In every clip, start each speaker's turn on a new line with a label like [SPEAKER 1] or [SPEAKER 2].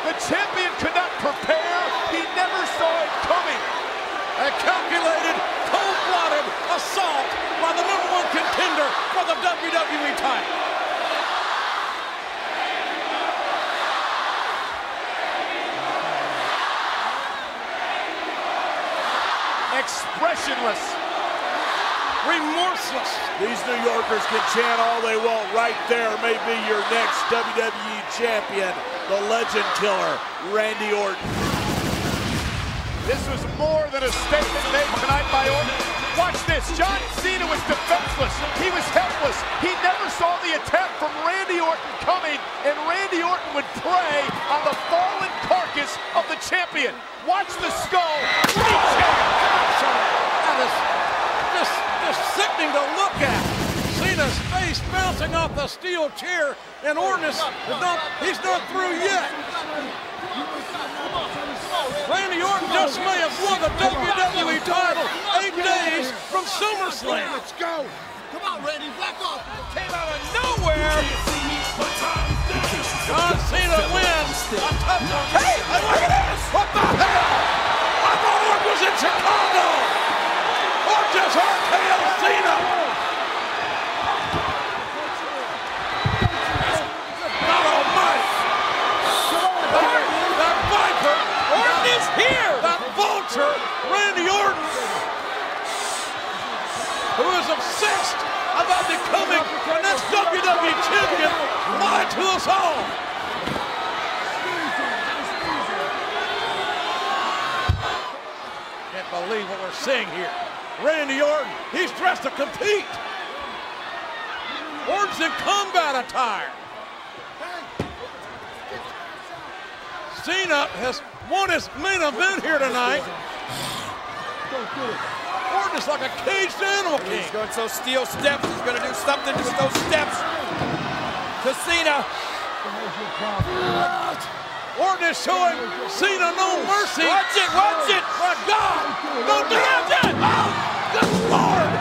[SPEAKER 1] The champion could not prepare. He never saw it coming.
[SPEAKER 2] A calculated, cold-blooded assault by the #1 contender for the WWE title.
[SPEAKER 1] Expressionless.
[SPEAKER 2] Remorseless.
[SPEAKER 3] These New Yorkers can chant all they want. Right there may be your next WWE champion, the legend killer, Randy Orton.
[SPEAKER 1] This was more than a statement made tonight by Orton. Watch this. John Cena was defenseless. He was helpless. He never saw the attack from Randy Orton coming, and Randy Orton would prey on the fallen carcass of the champion. Watch the skull.
[SPEAKER 2] That is just sickening to look at. Cena's face bouncing off the steel chair, and Orton he's not through yet. Randy Orton just may have won the WWE title 8 days from SummerSlam.
[SPEAKER 4] Let's go. Come on, Randy, back off.
[SPEAKER 2] Came out of nowhere. John Cena wins. Hey, look at this. What the hell? I thought Orton was in Chicago. Orton just RKO Cena. God almighty. That Viper, Orton is here. That vulture, Randy Orton, who is obsessed about becoming the next WWE champion, lied to us all. Can't believe what we're seeing here. Randy Orton, he's dressed to compete. Orton's in combat attire. Cena has won his main event here tonight. Orton is like a caged animal king.
[SPEAKER 5] He's going to those steel steps. He's going to do something to those steps. To Cena.
[SPEAKER 2] Orton is showing Cena no mercy.
[SPEAKER 5] Watch it, watch it.
[SPEAKER 2] My God. Don't do that. Oh, good Lord.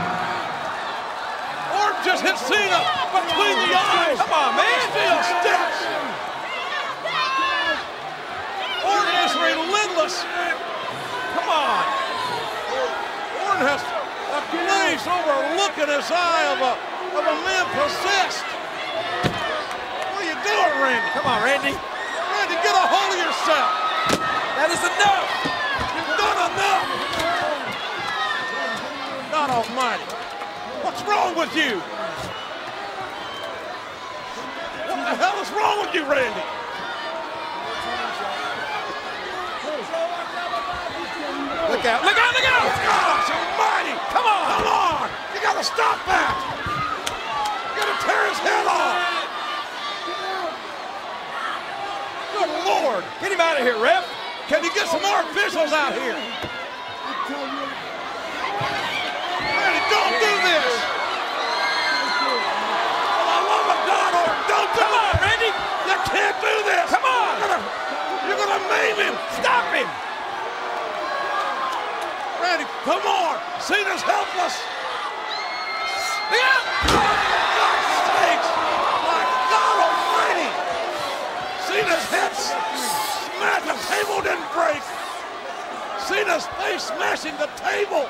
[SPEAKER 2] Orton just hit Cena between the eyes.
[SPEAKER 5] Come on, man.
[SPEAKER 2] Steel steps. Orton is relentless. Come on. Orton has a glazed over look in his eye of a man possessed. What are you doing, Randy?
[SPEAKER 5] Come on, Randy.
[SPEAKER 2] Randy, get a hold of yourself.
[SPEAKER 5] That is enough.
[SPEAKER 2] You've done enough. God almighty. What's wrong with you? What the hell is wrong with you, Randy?
[SPEAKER 5] Look out, look out, look out!
[SPEAKER 2] Gosh almighty! Come on! Come on! You gotta stop that! You gotta tear his head off! Good Lord!
[SPEAKER 5] Get him out of here, ref!
[SPEAKER 2] Can you get some more officials out here? Randy, don't do this! For the love of God, Orton, don't do it!
[SPEAKER 5] Randy!
[SPEAKER 2] You can't do this!
[SPEAKER 5] Come on!
[SPEAKER 2] You're gonna maim him!
[SPEAKER 5] Stop him!
[SPEAKER 2] Randy, come on! Cena's helpless!
[SPEAKER 5] Yeah!
[SPEAKER 2] For God's sakes! My God almighty! Cena's head smashed, the table didn't break! Cena's face smashing the table!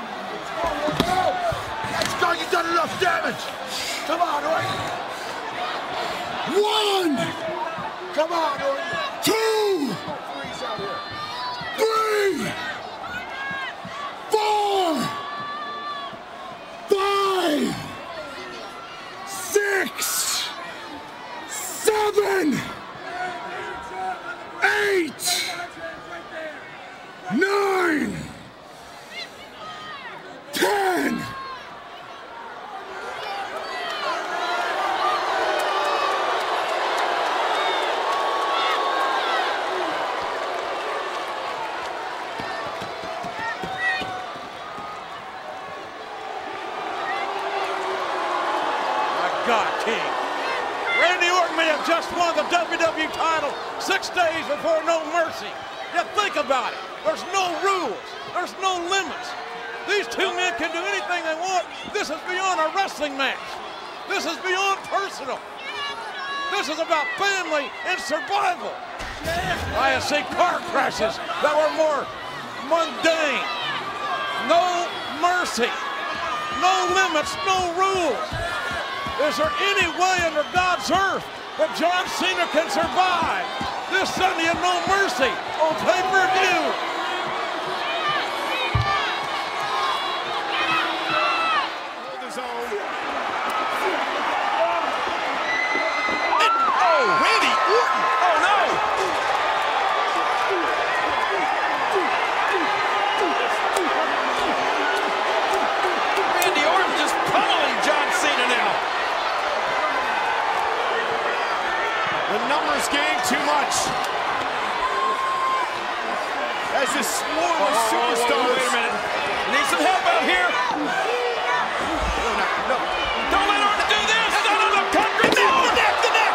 [SPEAKER 4] Let's go. You've done enough damage. Come on, Orton. 1. Come on, Orton. 2. 3. 4. 5. 6. 7. 8. 9. 10.
[SPEAKER 2] God, King. Randy Orton may have just won the WWE title 6 days before No Mercy. Yet think about it. There's no rules. There's no limits. These two men can do anything they want. This is beyond a wrestling match. This is beyond personal. This is about family and survival. I have seen car crashes that were more mundane. No mercy, no limits, no rules. Is there any way under God's earth that John Cena can survive this Sunday in No Mercy on pay-per-view?
[SPEAKER 1] Hold his own. Oh, Randy Orton. Oh, no. Randy Orton just pummeling John Cena now. The numbers game too much. As this swarm of superstars. Wait a minute. Need some help out here. No. Don't let Orton do this. No. Country. The neck.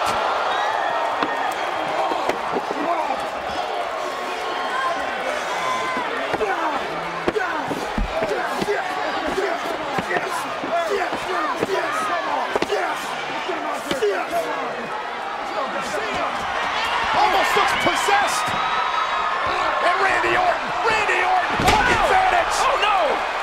[SPEAKER 1] Almost looks possessed. And Randy Orton, hook advantage. Oh no!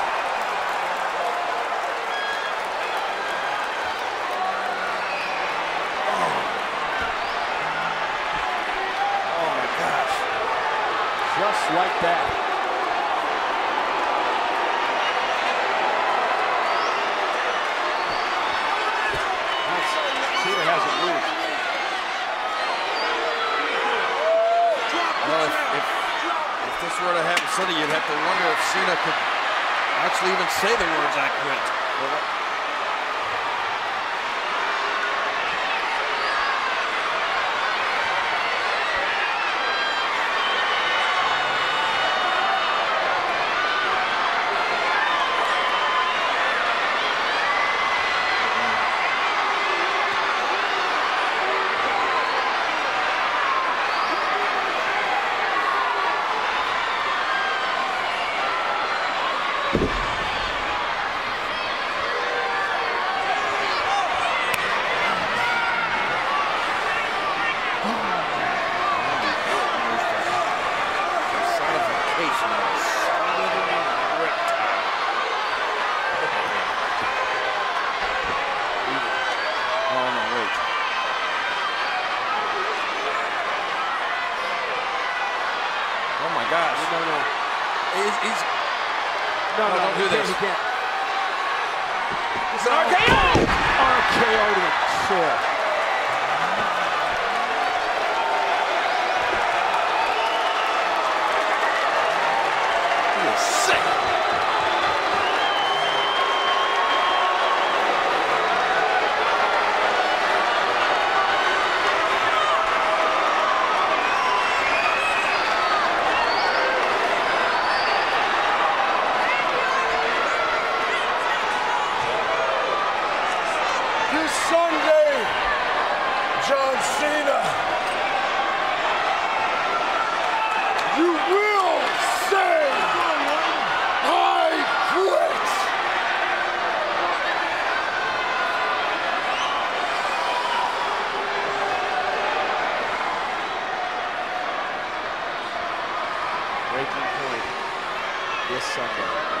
[SPEAKER 1] Oh my gosh. Just like that. Cena hasn't moved. If this were to happen Sunday, you'd have to wonder if Cena could actually even say the words "I quit." Oh my gosh. No. No, don't do this. He can't. It's an RKO! RKO to the chair. He is sick.
[SPEAKER 4] This Sunday, John Cena, you will say, I quit.
[SPEAKER 1] Breaking point this Sunday.